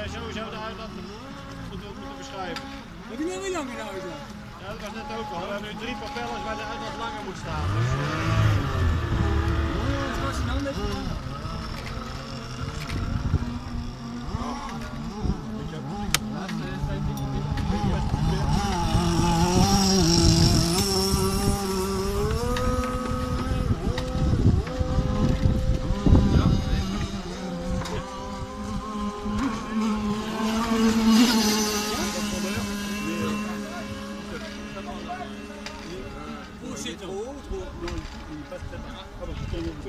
sowieso de uitlaat moeten beschrijven. Heb je nou weer lang in de uitlaat? Ja, dat was net ook al. We hebben nu 3 papellers waar de uitlaat langer moet staan. Dus, wat was er dan?